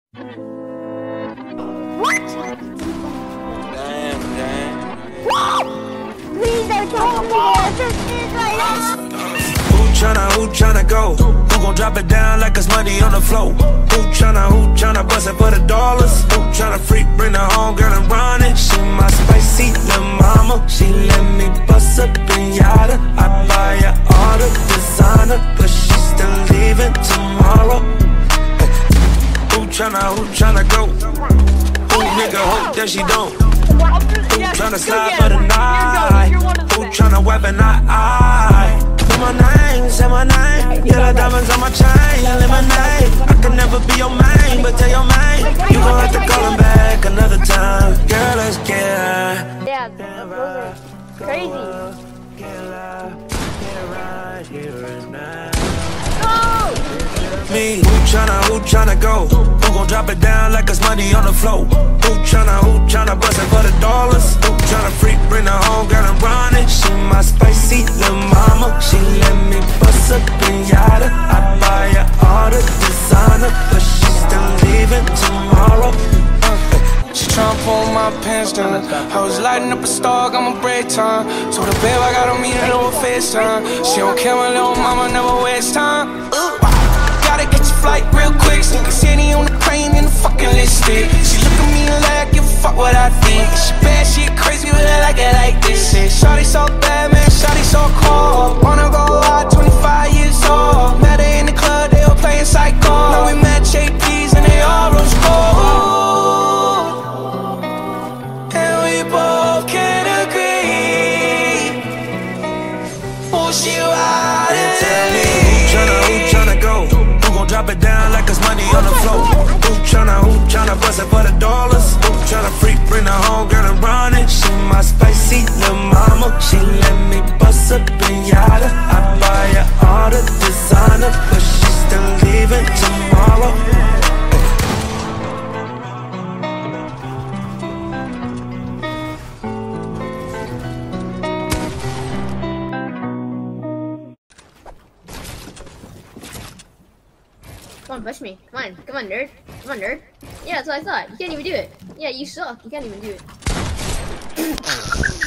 Please don't tell me that. Who tryna go? Who gon' drop it down like it's money on the floor? Who tryna bust it for the dollars? Who tryna freak, bring her home, girl, and run it? She my spicy little mama. She let me bust up pinata. I buy her all the designer, but she still leaving tomorrow. Who tryna go? Who nigga hope that she don't? Who tryna slide for the night? Who tryna weapon eye? Say my name, yellow diamonds on my chain, lemonade. I can never be your main, but tell your main you gon' have to call him back another time. Girl, let's get her. Yeah, those are crazy. Me, who tryna go? Who gon' drop it down like it's money on the floor? Who tryna bust it for the dollars? Who tryna freak, bring her home, girl, and run it? She my spicy little mama. She let me bust up pinata. I buy her all the designer, but she still leaving tomorrow. She tryna pull my pants down. I was lighting up a star, got my break time. Told her, babe, I gotta meet her over FaceTime. She don't care, my little mama never waste time. Gotta get your flight real quick. Sneaker City on the plane in the fucking lipstick. She look at me like, give a fuck what I think. She bad, she crazy, but I like it like this. Shawty so bad, man, shawty so cold. Wanna go out, 25 years old. Met her in the club, they all playing psycho. Now we met JP's and they all rose gold. And we both can agree. Oh, she ride it. Who tryna go? Who gon' drop it down like it's money on the floor? Who tryna bust it for the dollars? Who tryna freak, bring her home, girl, and run it? She my spicy little mama. She let me bust up pinata. I buy her all the designer, but she still leaving tomorrow. Come on, push me. Come on, nerd. Come on, nerd. Yeah, that's what I thought. You can't even do it. Yeah, you suck. You can't even do it.